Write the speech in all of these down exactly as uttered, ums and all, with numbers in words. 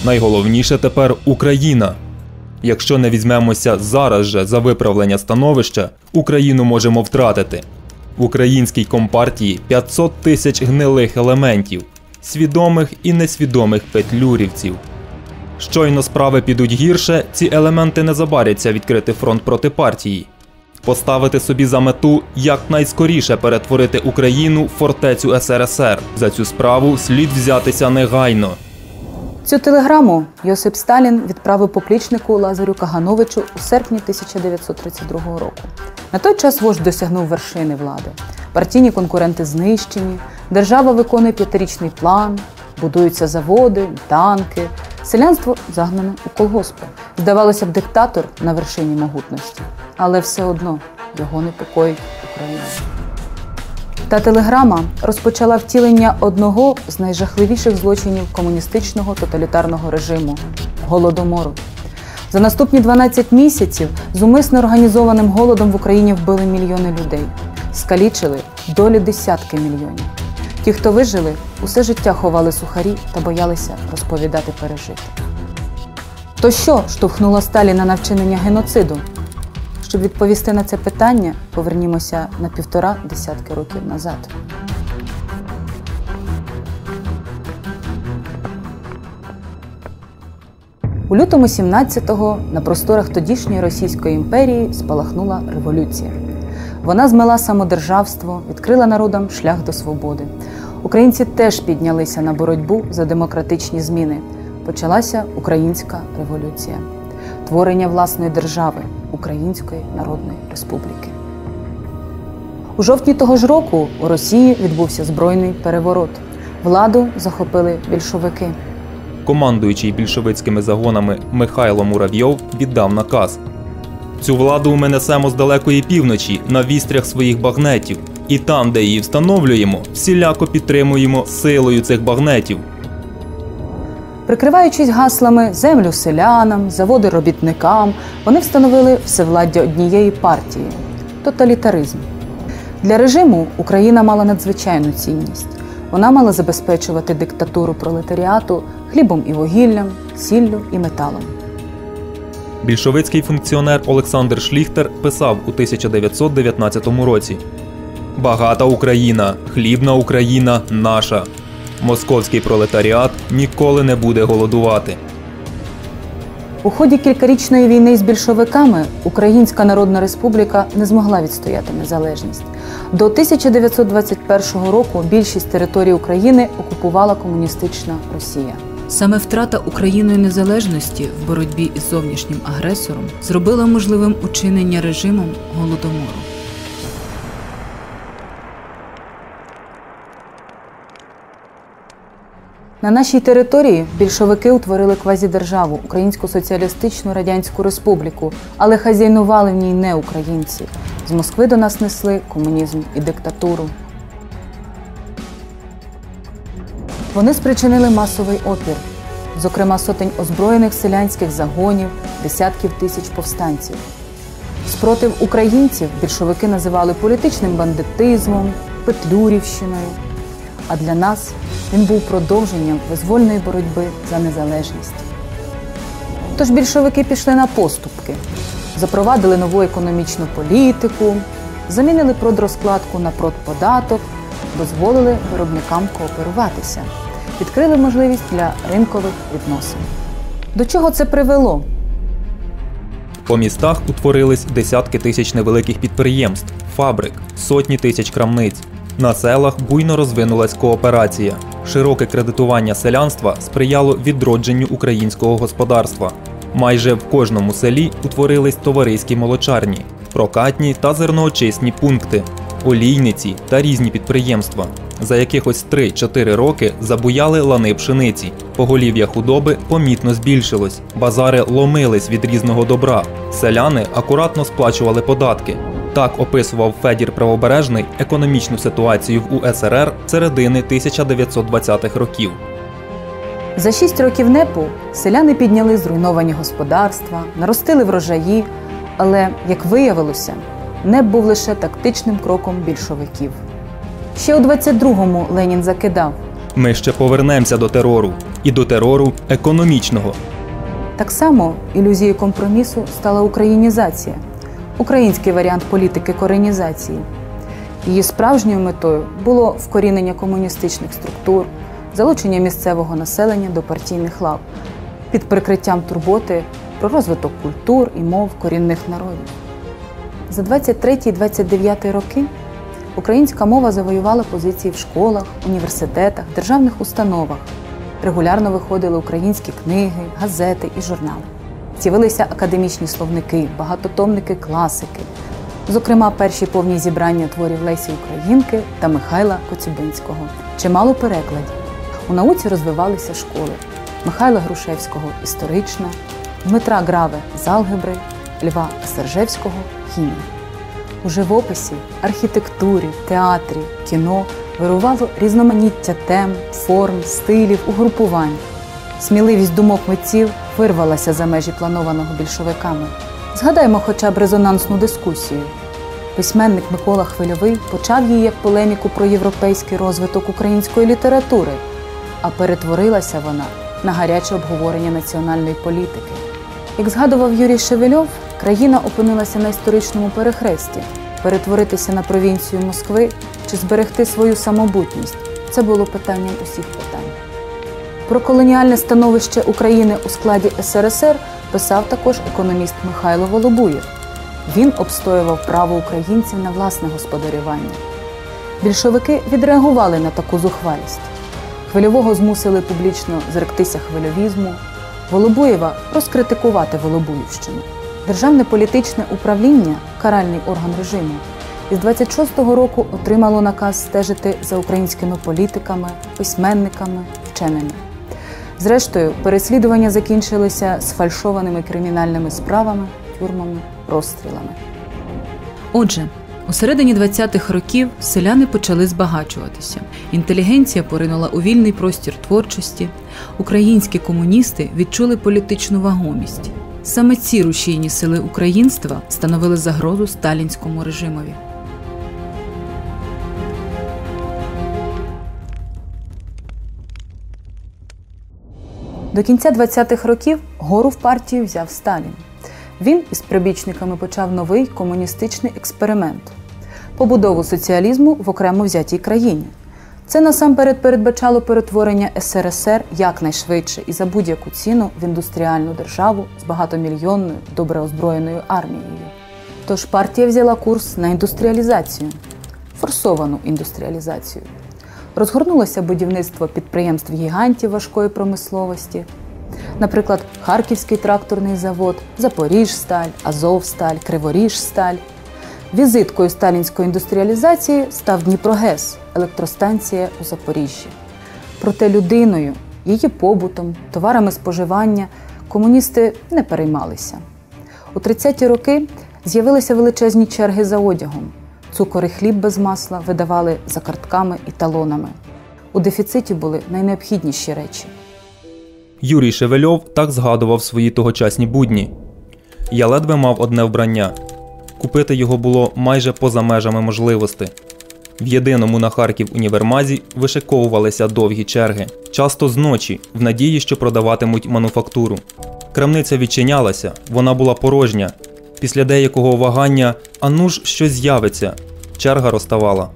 Найголовніше тепер – Україна. Якщо не візьмемося зараз же за виправлення становища, Україну можемо втратити. В українській компартії п'ятсот тисяч гнилих елементів, свідомих і несвідомих петлюрівців. Щойно справи підуть гірше, ці елементи не забаряться відкрити фронт проти партії. Поставити собі за мету якнайскоріше перетворити Україну в фортецю ес ер ес ер. За цю справу слід взятися негайно. Цю телеграму Йосип Сталін відправив поплічнику Лазарю Кагановичу у серпні тисяча дев'ятсот тридцять другого року. На той час вождь досягнув вершини влади. Партійні конкуренти знищені, держава виконує п'ятирічний план, будуються заводи, танки, селянство загнане у колгоспи. Здавалося б, диктатор на вершині могутності, але все одно його непокоїть Україна. Та телеграма розпочала втілення одного з найжахливіших злочинів комуністичного тоталітарного режиму – Голодомору. За наступні дванадцять місяців з умисно організованим голодом в Україні вбили мільйони людей, скалічили долі десятки мільйонів. Ті, хто вижили, усе життя ховали сухарі та боялися розповідати пережити. То що штовхнуло Сталіна на вчинення геноциду? Щоб відповісти на це питання, повернімося на півтора десятки років назад. У лютому сімнадцятого на просторах тодішньої Російської імперії спалахнула революція. Вона змила самодержавство, відкрила народам шлях до свободи. Українці теж піднялися на боротьбу за демократичні зміни. Почалася Українська революція. Творення власної держави – Української Народної Республіки. У жовтні того ж року у Росії відбувся збройний переворот. Владу захопили більшовики. Командуючий більшовицькими загонами Михайло Муравйов віддав наказ: «Цю владу ми несемо з далекої півночі на вістрях своїх багнетів. І там, де її встановлюємо, всіляко підтримуємо силою цих багнетів». Прикриваючись гаслами «землю селянам», «заводи робітникам», вони встановили всевладдя однієї партії – тоталітаризм. Для режиму Україна мала надзвичайну цінність. Вона мала забезпечувати диктатуру пролетаріату хлібом і вугіллям, сіллю і металом. Більшовицький функціонер Олександр Шліхтер писав у тисяча дев'ятсот дев'ятнадцятому році: «Багата Україна, хлібна Україна наша. Московський пролетаріат ніколи не буде голодувати». У ході кількарічної війни з більшовиками Українська Народна Республіка не змогла відстояти незалежність. До тисяча дев'ятсот двадцять першого року більшість території України окупувала комуністична Росія. Саме втрата Україною незалежності в боротьбі із зовнішнім агресором зробила можливим учинення режимом Голодомору. На нашій території більшовики утворили квазідержаву – Українську Соціалістичну Радянську Республіку, але хазяйнували в ній не українці. З Москви до нас несли комунізм і диктатуру. Вони спричинили масовий опір, зокрема сотень озброєних селянських загонів, десятків тисяч повстанців. Спротив українців більшовики називали політичним бандитизмом, петлюрівщиною. А для нас він був продовженням визвольної боротьби за незалежність. Тож більшовики пішли на поступки, запровадили нову економічну політику, замінили продрозкладку на продподаток, дозволили виробникам кооперуватися, відкрили можливість для ринкових відносин. До чого це привело? По містах утворились десятки тисяч невеликих підприємств, фабрик, сотні тисяч крамниць. На селах буйно розвинулась кооперація. Широке кредитування селянства сприяло відродженню українського господарства. Майже в кожному селі утворились товариські молочарні, прокатні та зерноочисні пункти, олійниці та різні підприємства. За якихось три-чотири роки забуяли лани пшениці. Поголів'я худоби помітно збільшилось. Базари ломились від різного добра. Селяни акуратно сплачували податки. Так описував Федір Правобережний економічну ситуацію в у ес ер ер середини тисяча дев'ятсот двадцятих років. За шість років НЕПу селяни підняли зруйновані господарства, наростили врожаї, але, як виявилося, НЕП був лише тактичним кроком більшовиків. Ще у двадцять другому Ленін закидав: Ми ще повернемося до терору. І до терору економічного. Так само ілюзією компромісу стала українізація, український варіант політики коренізації. Її справжньою метою було вкорінення комуністичних структур, залучення місцевого населення до партійних лав під прикриттям турботи про розвиток культур і мов корінних народів. За двадцять третій - двадцять дев'ятий роки українська мова завоювала позиції в школах, університетах, державних установах. Регулярно виходили українські книги, газети і журнали. З'явилися академічні словники, багатотомники класики. Зокрема, перші повні зібрання творів Лесі Українки та Михайла Коцюбинського. Чимало перекладів. У науці розвивалися школи. Михайла Грушевського – історична, Дмитра Граве – з алгебри, Льва Сержевського – хімії. У живописі, архітектурі, театрі, кіно вирувало різноманіття тем, форм, стилів, угрупувань. Сміливість думок митців вирвалася за межі планованого більшовиками. Згадаймо хоча б резонансну дискусію. Письменник Микола Хвильовий почав її як полеміку про європейський розвиток української літератури, а перетворилася вона на гаряче обговорення національної політики. Як згадував Юрій Шевельов, країна опинилася на історичному перехресті. Перетворитися на провінцію Москви чи зберегти свою самобутність – це було питанням усіх питань. Про колоніальне становище України у складі ес ер ес ер писав також економіст Михайло Волобуєв. Він обстоював право українців на власне господарювання. Більшовики відреагували на таку зухвалість. Хвильового змусили публічно зректися хвильовізму, Волобуєва розкритикувати Волобуївщину. Державне політичне управління, каральний орган режиму, із двадцять шостого року отримало наказ стежити за українськими політиками, письменниками, вченими. Зрештою, переслідування закінчилися сфальшованими кримінальними справами, тюрмами, розстрілами. Отже, у середині двадцятих років селяни почали збагачуватися. Інтелігенція поринула у вільний простір творчості. Українські комуністи відчули політичну вагомість. Саме ці рушійні сили українства становили загрозу сталінському режимові. До кінця двадцятих років гору в партію взяв Сталін. Він із прибічниками почав новий комуністичний експеримент – побудову соціалізму в окремо взятій країні. Це насамперед передбачало перетворення ес ер ес ер якнайшвидше і за будь-яку ціну в індустріальну державу з багатомільйонною, добре озброєною армією. Тож партія взяла курс на індустріалізацію, форсовану індустріалізацію. Розгорнулося будівництво підприємств-гігантів важкої промисловості, наприклад, Харківський тракторний завод, Запоріжсталь, Азовсталь, Криворіжсталь. Візиткою сталінської індустріалізації став Дніпрогес, електростанція у Запоріжжі. Проте людиною, її побутом, товарами споживання комуністи не переймалися. У тридцяті роки з'явилися величезні черги за одягом. Цукор і хліб без масла видавали за картками і талонами. У дефіциті були найнеобхідніші речі. Юрій Шевельов так згадував свої тогочасні будні. «Я ледве мав одне вбрання. Купити його було майже поза межами можливостей. В єдиному на Харків універмазі вишиковувалися довгі черги, часто зночі, в надії, що продаватимуть мануфактуру. Крамниця відчинялася, вона була порожня. Після деякого вагання «а ну ж, щось з'явиться», черга розставала.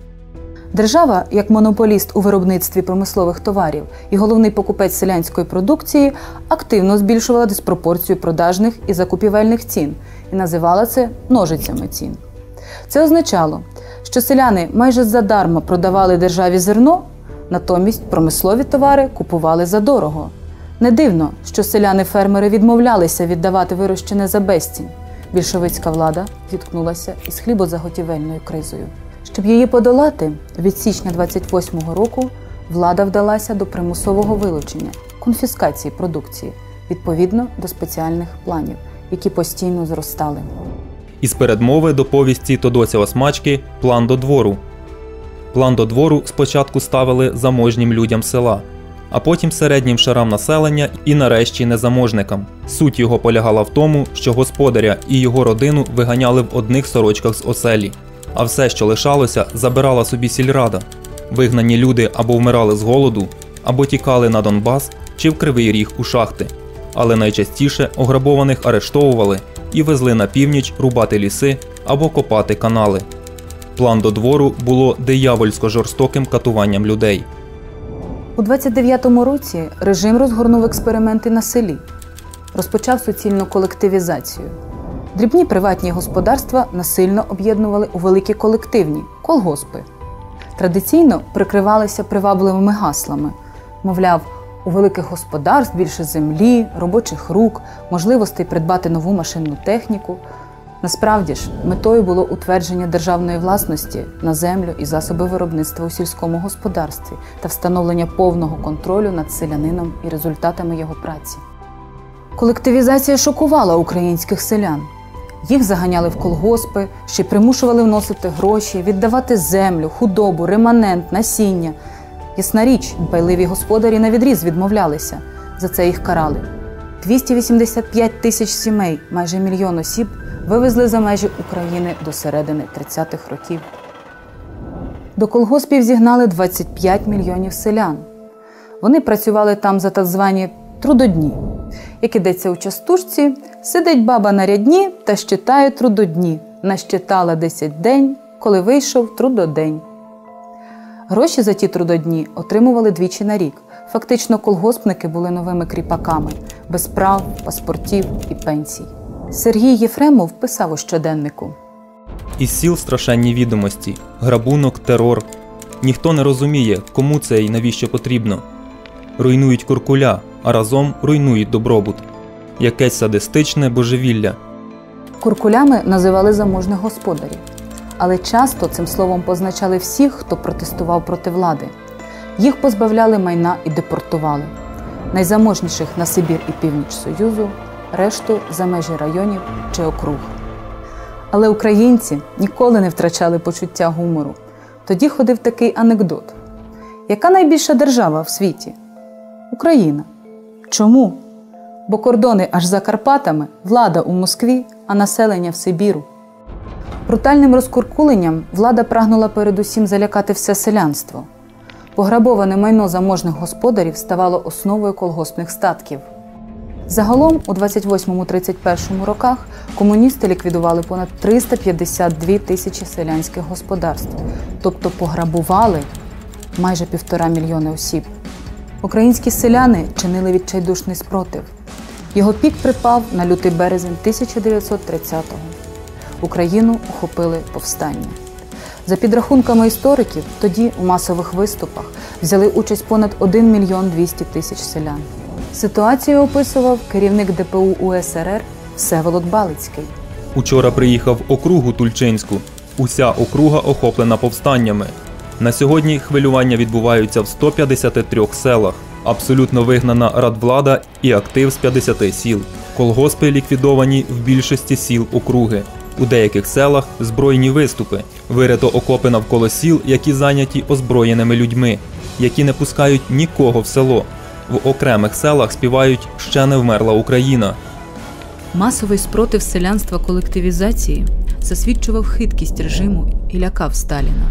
Держава, як монополіст у виробництві промислових товарів і головний покупець селянської продукції, активно збільшувала диспропорцію продажних і закупівельних цін і називала це ножицями цін. Це означало, що селяни майже задарма продавали державі зерно, натомість промислові товари купували задорого. Не дивно, що селяни-фермери відмовлялися віддавати вирощене за безцінь. Більшовицька влада зіткнулася із хлібозаготівельною кризою. Щоб її подолати, від січня двадцять восьмого року влада вдалася до примусового вилучення, конфіскації продукції, відповідно до спеціальних планів, які постійно зростали. Із передмови до повісті Тодося Осмачки «План до двору». План до двору спочатку ставили заможнім людям села, а потім середнім шарам населення і нарешті незаможникам. Суть його полягала в тому, що господаря і його родину виганяли в одних сорочках з оселі, а все, що лишалося, забирала собі сільрада. Вигнані люди або вмирали з голоду, або тікали на Донбас чи в Кривий Ріг у шахти. Але найчастіше ограбованих арештовували і везли на північ рубати ліси або копати канали. План до двору було диявольсько-жорстоким катуванням людей. У двадцять дев'ятому році режим розгорнув експерименти на селі. Розпочав суцільну колективізацію. Дрібні приватні господарства насильно об'єднували у великі колективні – колгоспи. Традиційно прикривалися привабливими гаслами. Мовляв, у великих господарств більше землі, робочих рук, можливостей придбати нову машинну техніку. Насправді ж, метою було утвердження державної власності на землю і засоби виробництва у сільському господарстві та встановлення повного контролю над селянином і результатами його праці. Колективізація шокувала українських селян. Їх заганяли в колгоспи, ще й примушували вносити гроші, віддавати землю, худобу, реманент, насіння. Ясна річ, дбайливі господарі навідріз відмовлялися. За це їх карали. двісті вісімдесят п'ять тисяч сімей, майже мільйон осіб, вивезли за межі України до середини тридцятих років. До колгоспів зігнали двадцять п'ять мільйонів селян. Вони працювали там за так звані трудодні. Як ідеться у частушці, сидить баба на рядні та щитає трудодні. Нащитала десять день, коли вийшов трудодень. Гроші за ті трудодні отримували двічі на рік. Фактично колгоспники були новими кріпаками, без прав, паспортів і пенсій. Сергій Єфремов писав у щоденнику. Із сіл страшенні відомості, грабунок, терор. Ніхто не розуміє, кому це і навіщо потрібно. Руйнують куркуля, а разом руйнують добробут. Якесь садистичне божевілля. Куркулями називали заможних господарів. Але часто цим словом позначали всіх, хто протестував проти влади. Їх позбавляли майна і депортували. Найзаможніших на Сибір і північ Союзу, решту за межі районів чи округ. Але українці ніколи не втрачали почуття гумору. Тоді ходив такий анекдот. Яка найбільша держава в світі? Україна. Чому? Бо кордони аж за Карпатами, влада у Москві, а населення в Сибіру. Брутальним розкуркуленням влада прагнула передусім залякати все селянство. Пограбоване майно заможних господарів ставало основою колгоспних статків. Загалом у двадцять восьмому - тридцять першому роках комуністи ліквідували понад триста п'ятдесят дві тисячі селянських господарств, тобто пограбували майже півтора мільйони осіб. Українські селяни чинили відчайдушний спротив. Його пік припав на лютий березень тисяча дев'ятсот тридцятого. Україну охопили повстання. За підрахунками істориків, тоді у масових виступах взяли участь понад один мільйон двісті тисяч селян. Ситуацію описував керівник де пе у у ес ер ер Всеволод Балицький. Учора приїхав округу Тульчинську. Уся округа охоплена повстаннями. На сьогодні хвилювання відбуваються в ста п'ятдесяти трьох селах. Абсолютно вигнана радвлада і актив з п'ятдесяти сіл. Колгоспи ліквідовані в більшості сіл округи. У деяких селах збройні виступи. Вирито окопи навколо сіл, які зайняті озброєними людьми, які не пускають нікого в село. В окремих селах співають «Ще не вмерла Україна». Масовий спротив селянства колективізації засвідчував хиткість режиму і лякав Сталіна.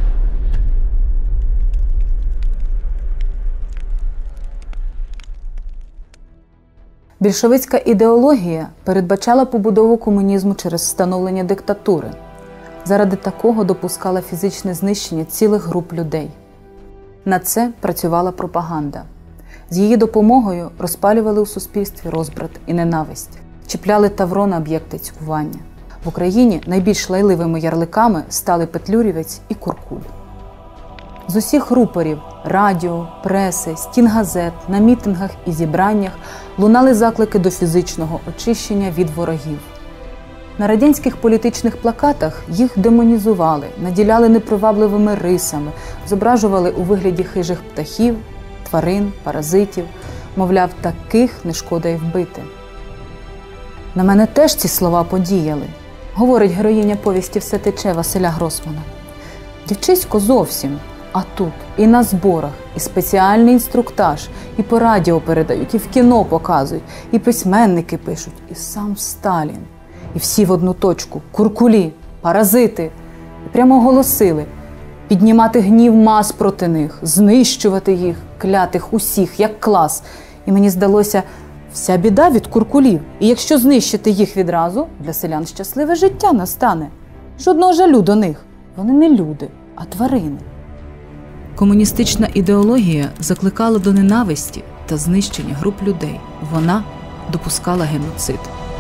Більшовицька ідеологія передбачала побудову комунізму через встановлення диктатури. Заради такого допускала фізичне знищення цілих груп людей. На це працювала пропаганда. З її допомогою розпалювали у суспільстві розбрат і ненависть, чіпляли тавро на об'єкти цькування. В Україні найбільш лайливими ярликами стали Петлюрівець і Куркуль. З усіх рупорів – радіо, преси, стін газет, на мітингах і зібраннях лунали заклики до фізичного очищення від ворогів. На радянських політичних плакатах їх демонізували, наділяли непривабливими рисами, зображували у вигляді хижих птахів, тварин, паразитів. Мовляв, таких не шкода й вбити. На мене теж ці слова подіяли, говорить героїня повісті «Все тече» Василя Гросмана. Дівчисько зовсім. А тут і на зборах, і спеціальний інструктаж, і по радіо передають, і в кіно показують, і письменники пишуть, і сам Сталін. І всі в одну точку – куркулі, паразити. І прямо оголосили – піднімати гнів мас проти них, знищувати їх, клятих усіх, як клас. І мені здалося, вся біда від куркулів. І якщо знищити їх відразу, для селян щасливе життя настане. Жодного жалю до них. Вони не люди, а тварини. Комуністична ідеологія закликала до ненависті та знищення груп людей. Вона допускала геноцид.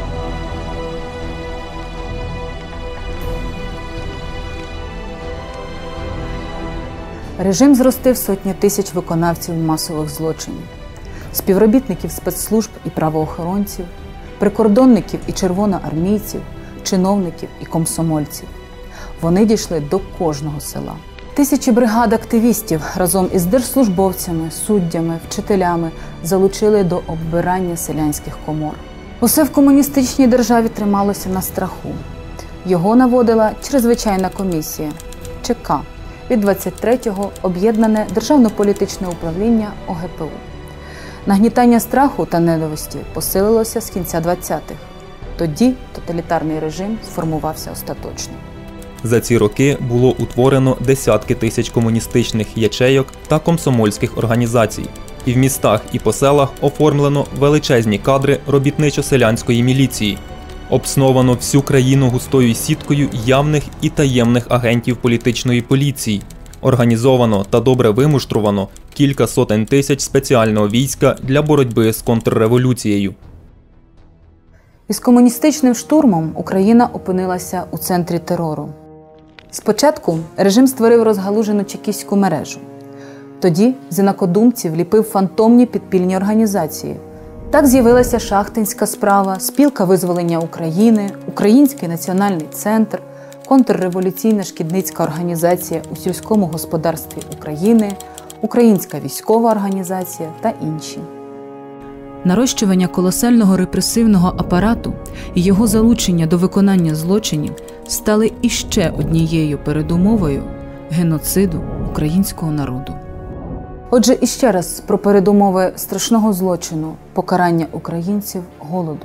Режим зростив сотні тисяч виконавців масових злочинів, співробітників спецслужб і правоохоронців, прикордонників і червоноармійців, чиновників і комсомольців. Вони дійшли до кожного села. Тисячі бригад активістів разом із держслужбовцями, суддями, вчителями залучили до оббирання селянських комор. Усе в комуністичній державі трималося на страху. Його наводила чрезвичайна комісія – ЧК. Від двадцять третього об'єднане Державно-політичне управління О Ге Пе У. Нагнітання страху та ненависті посилилося з кінця двадцятих. Тоді тоталітарний режим сформувався остаточно. За ці роки було утворено десятки тисяч комуністичних ячейок та комсомольських організацій. І в містах і по селах оформлено величезні кадри робітничо-селянської міліції. Обсновано всю країну густою сіткою явних і таємних агентів політичної поліції. Організовано та добре вимуштровано кілька сотень тисяч спеціального війська для боротьби з контрреволюцією. Із комуністичним штурмом Україна опинилася у центрі терору. Спочатку режим створив розгалужену чекістську мережу. Тоді з інакодумців ліпив фантомні підпільні організації. Так з'явилася Шахтинська справа, Спілка визволення України, Український національний центр, Контрреволюційна шкідницька організація у сільському господарстві України, Українська військова організація та інші. Нарощування колосального репресивного апарату і його залучення до виконання злочинів стали іще однією передумовою геноциду українського народу. Отже, іще раз про передумови страшного злочину – покарання українців голодом.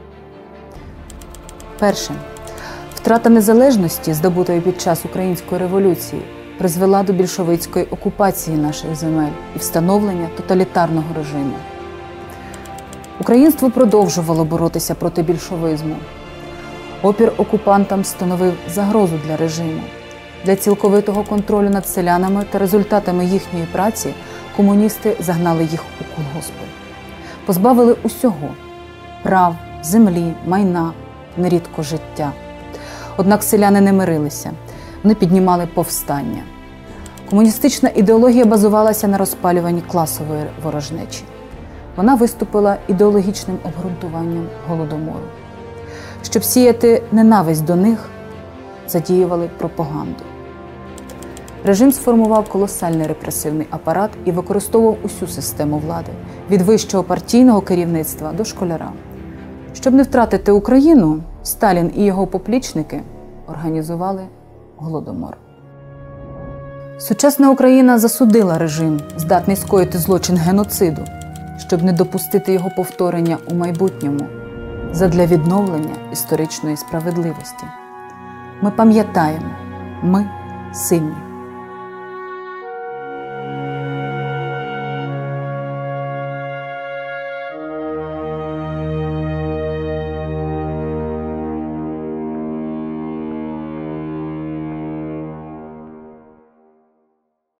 Перше. Втрата незалежності, здобутої під час Української революції, призвела до більшовицької окупації наших земель і встановлення тоталітарного режиму. Українство продовжувало боротися проти більшовизму. Опір окупантам становив загрозу для режиму. Для цілковитого контролю над селянами та результатами їхньої праці комуністи загнали їх у колгоспи. Позбавили усього – прав, землі, майна, нерідко життя. Однак селяни не мирилися, вони піднімали повстання. Комуністична ідеологія базувалася на розпалюванні класової ворожнечі. Вона виступила ідеологічним обґрунтуванням Голодомору. Щоб сіяти ненависть до них, задіювали пропаганду. Режим сформував колосальний репресивний апарат і використовував усю систему влади – від вищого партійного керівництва до школяра. Щоб не втратити Україну, Сталін і його поплічники організували Голодомор. Сучасна Україна засудила режим, здатний скоїти злочин геноциду, щоб не допустити його повторення у майбутньому, задля відновлення історичної справедливості. Ми пам'ятаємо, ми сильні.